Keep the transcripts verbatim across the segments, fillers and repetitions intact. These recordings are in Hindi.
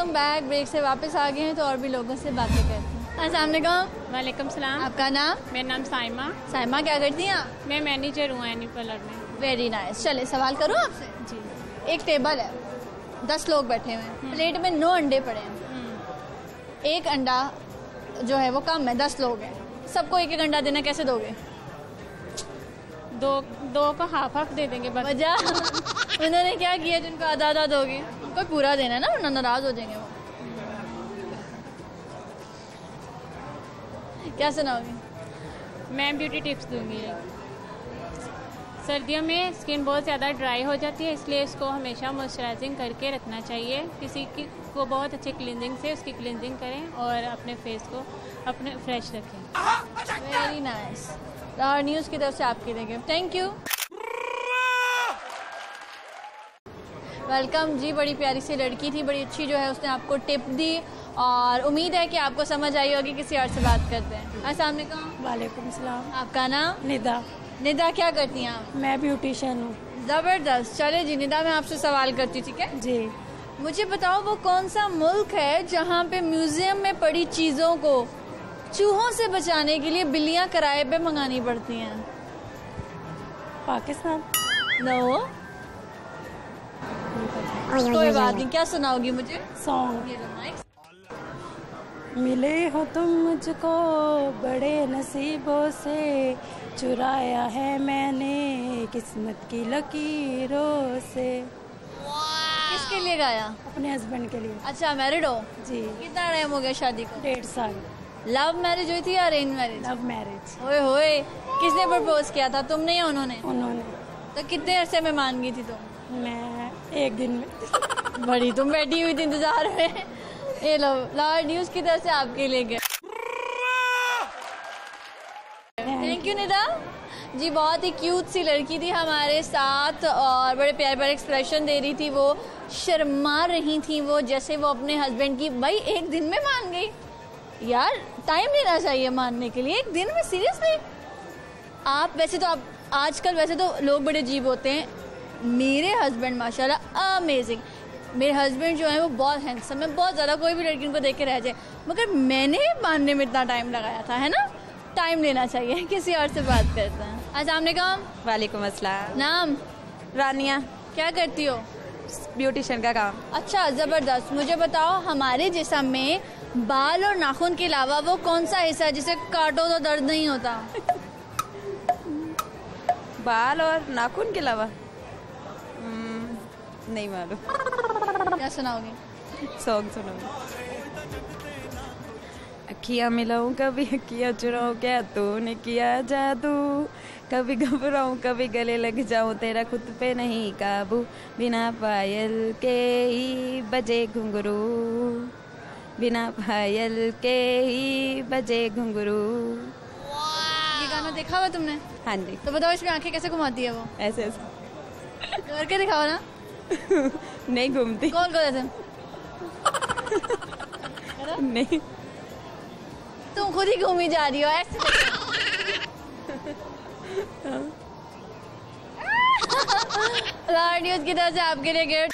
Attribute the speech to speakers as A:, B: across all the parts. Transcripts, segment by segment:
A: Welcome back. ब्रेक से वापस आ गए हैं तो और भी लोगों से बातें करते हैं। अस्सलाम वालेकुम।
B: वालेकुम सलाम।
A: आपका नाम?
B: मेरा नाम साइमा।
A: साइमा, क्या करती हैं आप?
B: मैं मैनेजर हूँ एनी पार्लर में।
A: Very nice. चले सवाल करूँ आपसे?
B: जी।
A: एक टेबल है, दस लोग बैठे हुए हैं, प्लेट में नौ अंडे पड़े हैं। एक अंडा जो है वो कम है, दस लोग हैं, सबको एक एक अंडा देना, कैसे दोगे?
B: दो दो को हाफ हाफ दे देंगे।
A: वजह उन्होंने क्या किया जिनको आधा आधा दोगे? उनको पूरा देना है ना, वरना नाराज हो जाएंगे वो। क्या सुनाओगे?
B: मैं ब्यूटी टिप्स दूंगी। सर्दियों में स्किन बहुत ज़्यादा ड्राई हो जाती है, इसलिए इसको हमेशा मॉइस्चराइजिंग करके रखना चाहिए। किसी की को बहुत अच्छे क्लिनजिंग से उसकी क्लिनजिंग करें और अपने फेस को अपने फ्रेश रखें।
A: Very nice. लाहौर न्यूज़ की तरफ से आपके लिए थैंक यू। वेलकम जी। बड़ी प्यारी सी लड़की थी, बड़ी अच्छी जो है उसने आपको टिप दी और उम्मीद है कि आपको समझ आई होगी। किसी और से बात करते हैं। अस्सलाम वालेकुम।
B: वालेकुम सलाम।
A: आपका नाम?
B: निदा।
A: निदा, क्या करती हैं आप?
B: मैं ब्यूटिशियन हूँ।
A: ज़बरदस्त। चले जी निदा, मैं आपसे सवाल करती हूँ, ठीक है
B: जी।
A: मुझे बताओ वो कौन सा मुल्क है जहाँ पे म्यूजियम में पड़ी चीज़ों को चूहों से बचाने के लिए बिल्लियाँ किराए पे मंगानी पड़ती हैं?
B: पाकिस्तान।
A: नो, कोई बात नहीं। क्या सुनाओगी मुझे?
B: सॉन्ग। मिले हो तुम मुझको बड़े नसीबों से, चुराया है मैंने किस्मत की लकीरों से।
A: किसके लिए गाया?
B: अपने हस्बैंड के लिए।
A: अच्छा, मैरिड हो?
B: जी।
A: कितना टाइम हो गया शादी को?
B: डेढ़ साल।
A: लव मैरिज हुई थी या अरेंज मैरिज?
B: Love marriage.
A: ओए होए, किसने प्रपोज किया था, तुमने या उन्होंने?
B: उन्होंने।
A: तो कितने अरसे में मान गई थी तुम?
B: मैं एक दिन में।
A: बड़ी तुम बैठी हुई थी इंतजार में। ये लो, लाहौर न्यूज़ की तरफ से आपके लिए गए। Thank you Nida ji. बहुत ही क्यूट सी लड़की थी हमारे साथ और बड़े प्यारे प्यारे एक्सप्रेशन दे रही थी। वो शर्मा रही थी वो, जैसे वो अपने हस्बैंड की भाई एक दिन में मान गई। यार टाइम लेना चाहिए मानने के लिए, एक दिन में सीरियसली। आप वैसे तो आप आजकल वैसे तो लोग बड़े अजीब होते हैं। मेरे हस्बैंड माशाल्लाह अमेजिंग। मेरे हस्बैंड जो है वो बहुत हैंडसम है, बहुत ज़्यादा, कोई भी लड़की उनको देख के रह जाए। मगर मैंने मानने में इतना टाइम लगाया था, है ना। टाइम लेना चाहिए। किसी और से बात करते हैं। अस्सलाम वालेकुम।
C: वालेकुम अस्सलाम।
A: नाम?
C: रानिया।
A: क्या करती हो?
C: ब्यूटिशियन का काम।
A: अच्छा, ज़बरदस्त। मुझे बताओ हमारे जिस्म में बाल और नाखून के अलावा वो कौन सा हिस्सा है जिसे काटो तो दर्द नहीं होता?
C: बाल और नाखून के अलावा नहीं मालूम।
A: क्या सुनाओगे?
C: सॉन्ग सुनाओगे। अखियाँ मिलाऊं कभी अखियाँ चुराऊं, क्या तूने किया जादू, कभी घबराऊं कभी गले लग जाऊं, तेरा खुद पे नहीं काबू, बिना पायल के ही बजे घुंघरू, बिना पायल के ही बजे घुंघरू।
A: ये गाना देखा हुआ तुमने?
C: हाँ जी।
A: तो बताओ इसमें आंखें कैसे घुमाती है वो?
C: ऐसे ऐसे
A: करके दिखाओ ना।
C: नहीं घूमती।
A: कौन कौन ऐसे?
C: नहीं,
A: तुम खुद ही घूमी जा रही हो ऐसे। लाहौर न्यूज़ की तरफ से आपके लिए gift.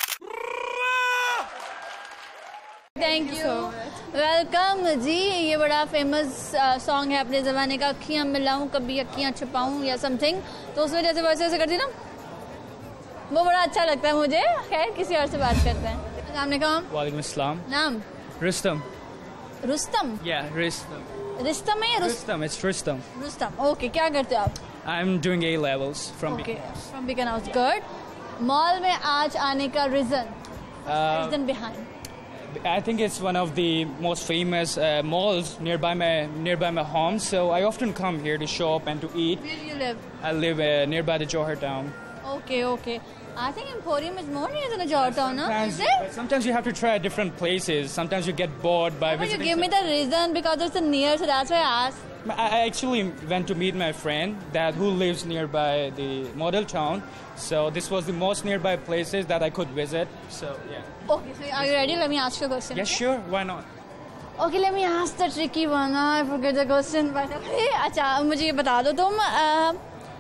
A: Thank you, welcome ji. ये बड़ा फेमस सॉन्ग है अपने ज़माने का, अखियाँ मिलाऊं कभी अखियाँ छुपाऊं या समथिंग। तो उसमें जैसे वैसे वैसे करती ना, वो बड़ा अच्छा लगता है मुझे। खैर किसी और से बात करते हैं। अस्सलाम वालेकुम।
D: वालेकुम अस्सलाम।
A: नाम?
D: रुस्तम।
A: रुस्तम?
D: Yeah, Rustam.
A: रिस्तम है?
D: Rustam, it's Rustam.
A: Rustam. Okay, क्या करते हो आप?
D: I'm doing A levels from
A: okay,
D: Beacon House.
A: From Beacon House. Good. Mall में आज आने का reason?
D: Uh,
A: reason behind?
D: I think it's one of the most famous uh, malls nearby my nearby my home, so I often come here to shop and to eat.
A: Where do you live?
D: I live uh, nearby the Johor town.
A: Okay, okay. I think Emporium is more near than the Johor town, no?
D: Sometimes,
A: Is it?
D: but sometimes you have to try different places. Sometimes you get bored by
A: But you
D: visiting.
A: give me the reason because it's near, so that's why I asked.
D: I I actually went to meet my friend that who lives nearby the model town. So this was the most nearby places that I could visit. So yeah.
A: Okay, so are you ready? Let me ask you a question.
D: Yeah, sure. Why not?
A: Okay, let me ask the tricky one. I forget the question. But okay, अच्छा मुझे ये बता दो तुम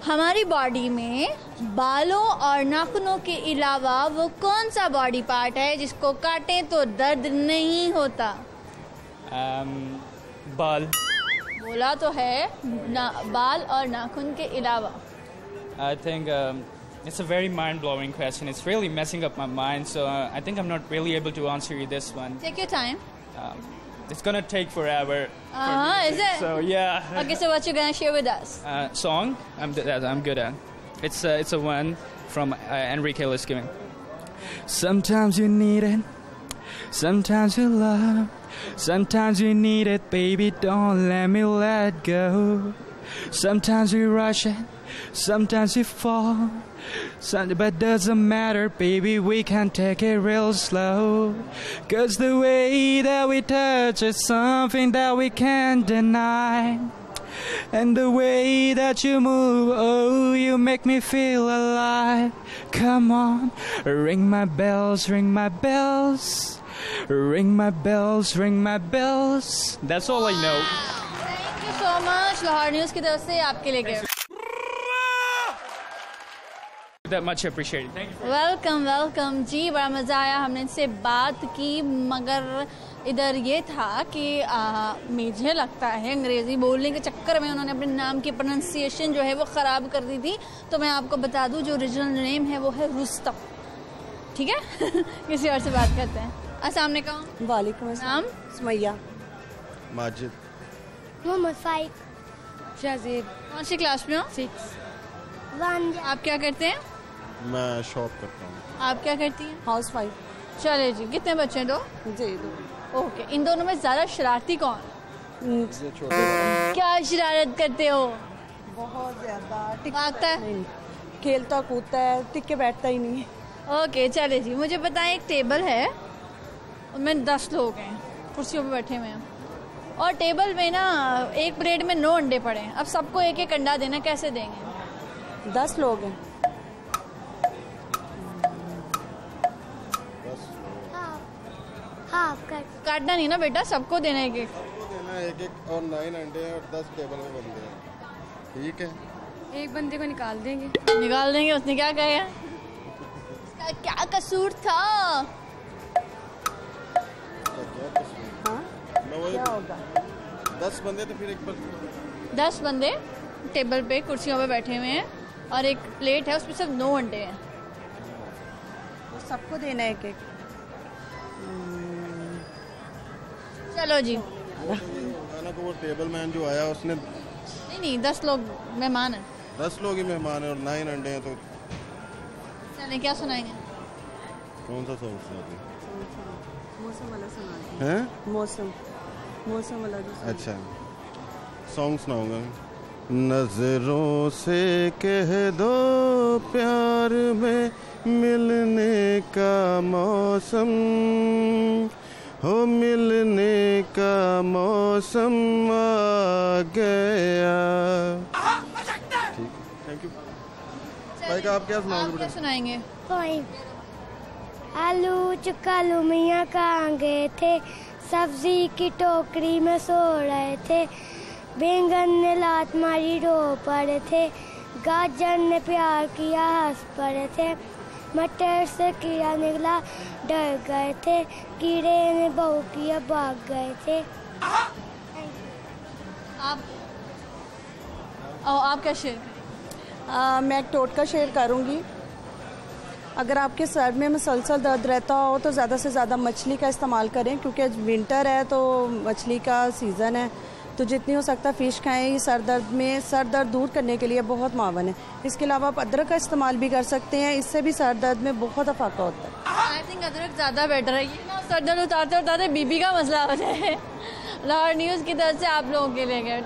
A: हमारी बॉडी में बालों और नाखूनों के अलावा वो कौन सा बॉडी पार्ट है जिसको काटें तो दर्द नहीं होता?
D: um, बाल.
A: बोला तो है ना, बाल और नाखून के अलावा.
D: I think um, it's a very mind-blowing question. It's really messing up my mind, so uh, I think I'm not really able to answer you this one.
A: Take your time.
D: Um, it's gonna take forever.
A: Uh-huh,
D: for
A: is it?
D: So yeah.
A: Okay, so what you gonna share with us?
D: Uh, song, I'm that I'm good at. It's uh, it's a one from uh, Enrique Liskinen. Sometimes you need it, sometimes you love, sometimes you need it, baby. Don't let me let go. Sometimes we rush it, sometimes we fall, some, but doesn't matter, baby. We can take it real slow. 'Cause the way that we touch is something that we can't deny. And the way that you move, oh, you make me feel alive. Come on, ring my bells, ring my bells, ring my bells, ring my bells. That's all I know.
A: Thank you so much. Lahore news की तरफ से आपके लिए gift.
D: That much appreciated. Thank you.
A: Welcome welcome ji, बड़ा मज़ा आया. हमने इनसे बात की, मगर इधर ये था कि आ, मुझे लगता है अंग्रेज़ी बोलने के चक्कर में उन्होंने अपने नाम की प्रोनाउंसिएशन जो है वो ख़राब कर दी थी. तो मैं आपको बता दूं जो ओरिजिनल नेम है वो है रुस्तम. ठीक है. किसी और से बात करते हैं. अस्सलाम वालेकुम.
E: वालेकुम अस्सलाम. सुमैया.
F: माजिद.
G: मोहम्मद फाइक.
E: शाजिद.
A: कौन सी क्लास में हो?
E: सिक्स.
G: वन.
A: आप क्या करते हैं?
F: मैं शॉप करता हूँ.
A: आप क्या करती हैं?
E: Housewife.
A: चले जी. कितने बच्चे हैं? दो.
E: जी दो.
A: ओके. इन दोनों में ज़्यादा शरारती कौन? क्या शरारत करते हो?
E: बहुत ज्यादा.
A: भागता है?
E: नहीं, खेलता कूदता है, टिक के बैठता ही नहीं.
A: ओके चले जी. मुझे बताएं, एक टेबल है, उनमें दस लोग हैं, कुर्सियों पे बैठे हुए हैं, और टेबल में ना एक प्लेट में नौ अंडे पड़े हैं. अब सबको एक एक अंडा देना, कैसे देंगे?
E: दस लोग हैं.
G: Half cut.
A: काटना नहीं ना बेटा, सबको देना एक एक.
F: देना एक एक, और नाइन अंडे हैं और दस टेबल में बंदे हैं. ठीक है.
E: एक बंदे को निकाल देंगे.
A: निकाल देंगे. उसने क्या कहा? उसका क्या कसूर था?
E: हाँ क्या होगा?
F: दस बंदे तो फिर एक बंदे.
A: दस बंदे टेबल पे कुर्सियों पे बैठे हुए हैं और एक प्लेट है, उसमें सिर्फ नौ अंडे हैं.
E: तो सबको देना है एक एक.
A: चलो जी.
F: खाना को वो टेबल मैन जो आया उसने.
A: नहीं नहीं, दस लोग मेहमान हैं.
F: दस लोग ही मेहमान हैं और नाइन अंडे हैं. तो
A: चलें, क्या सुनाएंगे?
F: कौन सा सॉन्ग सुनाते
E: मौसम वाला सुना
F: हैं?
E: मौसम मौसम वाला.
F: अच्छा, सॉन्ग सुनाऊंगा. नजरों से कह दो प्यार में मिलने का मौसम, हो मिलने का मौसम आ गया. ठीक, थैंक यू. भाई का आप क्या सुनाओगे?
A: आप क्या सुनाएंगे?
G: आलू चुकालू मियाँ कहाँ गए थे, सब्जी की टोकरी में सो रहे थे, बैंगन ने लात मारी रो पड़े थे, गाजर ने प्यार किया हंस पड़े थे, मटर से कीड़ा निकला डर गए थे, कीड़े ने बहू किया भाग गए थे.
A: आप और आप क्या शेयर?
E: आ, मैं एक टोटका शेयर करूंगी. अगर आपके सर में मुसलसल दर्द रहता हो तो ज़्यादा से ज़्यादा मछली का इस्तेमाल करें, क्योंकि आज विंटर है तो मछली का सीज़न है. तो जितनी हो सकता फ़िश खाएं. ये सर दर्द में सर दर्द दूर करने के लिए बहुत मावन है. इसके अलावा आप अदरक का इस्तेमाल भी कर सकते हैं, इससे भी सर दर्द में बहुत अफाका होता है.
A: आई थिंक अदरक ज़्यादा बेटर है. ये ना सर दर्द उतारते उतारते बीबी का मसला हो जाए. लाहौर न्यूज़ की तरफ से आप लोगों के लिए गए.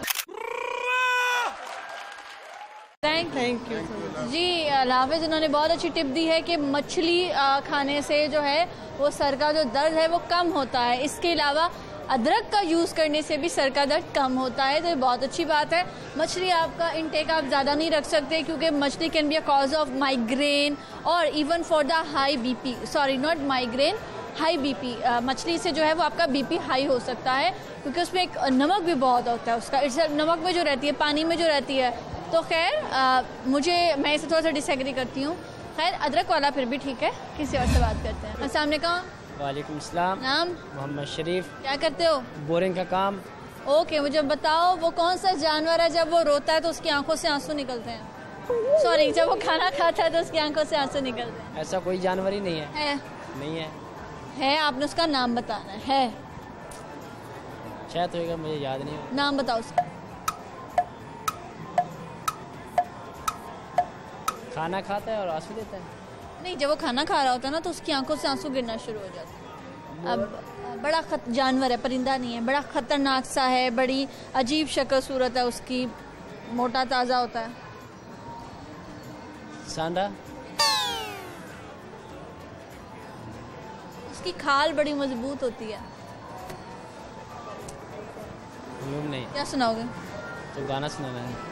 A: Thank
E: thank you
A: ji. Hafiz इन्होंने बहुत अच्छी टिप दी है कि मछली आ, खाने से जो है वो सर का जो दर्द है वो कम होता है. इसके अलावा अदरक का यूज़ करने से भी सर का दर्द कम होता है. तो ये बहुत अच्छी बात है. मछली आपका इनटेक आप ज़्यादा नहीं रख सकते, क्योंकि मछली can be a cause of migraine और even for the high BP. Sorry, not migraine, high BP. मछली से जो है वो आपका बीपी हाई हो सकता है, क्योंकि उसमें एक नमक भी बहुत होता है. उसका इट्स नमक में जो रहती है, पानी में जो रहती है, तो खैर मुझे मैं इसे थोड़ा सा डिसएग्री करती हूँ। खैर अदरक वाला फिर भी ठीक है, किसी और से बात करते हैं। अस्सलाम वालेकुम।
H: वालेकुम सलाम।
A: नाम?
H: मोहम्मद शरीफ।
A: क्या करते हो?
H: बोरिंग का काम।
A: ओके, मुझे बताओ वो कौन सा जानवर है जब वो रोता है तो उसकी आंखों से आंसू निकलते हैं? सॉरी, जब वो खाना खाता है तो उसकी आंखों से आंसू निकलते हैं।
H: ऐसा कोई जानवर ही नहीं है।
A: है?
H: नहीं है।
A: है, आपने उसका नाम बताना है।
H: शायद होगा, मुझे याद नहीं हो।
A: नाम बताओ उसका।
H: खाना खाता है और आंसू देता है।
A: नहीं, जब वो खाना खा रहा होता है ना तो उसकी आंखों से आंसू गिरना शुरू हो जाते हैं। अब बड़ा खत जानवर है, परिंदा नहीं है, बड़ा खतरनाक सा है, बड़ी अजीब शक्ल सूरत है उसकी, मोटा ताज़ा होता है।
H: सांडा।
A: उसकी खाल बड़ी मजबूत होती है।
H: नहीं।
A: क्या सुनाओगे?
H: तो गाना सुनाना है।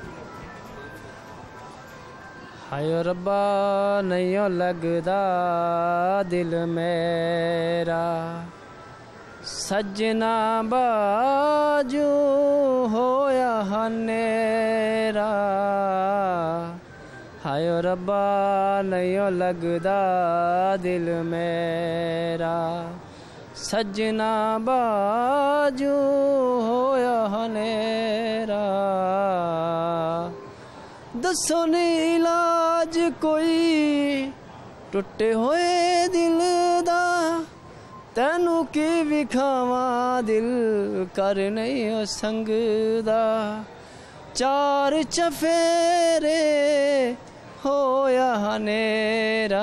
H: हायो रब्बा नहीं लगदा दिल मेरा, सजना बाजू होया हनेरा। हायो रब्बा नहीं लगदा दिल मेरा, सजना बाजू होया हनेरा। दसो नी इलाज कोई टुटे होए दिल दा, तैनू की विखावा दिल कर नहीं हो संगदा। चार चफेरे होया हनेरा,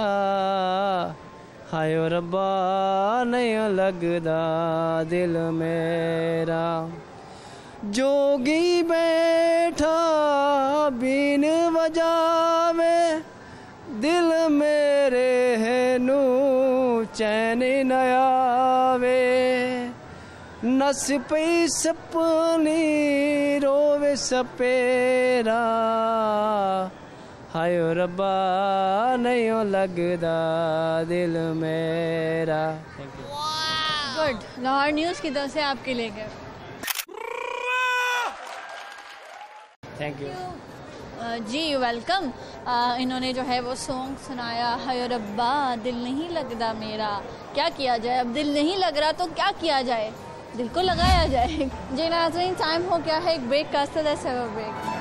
H: हायो रब्बा नहीं लगदा दिल मेरा। जोगी बैठा बीन बजावे, दिल मेरे है नू चैन न आवे। नस पई सपनी रोवे सपेरा, हायो रब्बा नहीं लगदा दिल मेरा।
A: गुड। लाहौर न्यूज़ की तरफ से आपके लिए गए।
H: Thank you
A: ji, welcome. इन्होंने जो है वो सॉन्ग सुनाया, हाय रब्बा दिल नहीं लगदा मेरा। क्या किया जाए, अब दिल नहीं लग रहा तो क्या किया जाए, दिल को लगाया जाए। जी नाज़रीन, टाइम हो गया है एक ब्रेक का। ब्रेक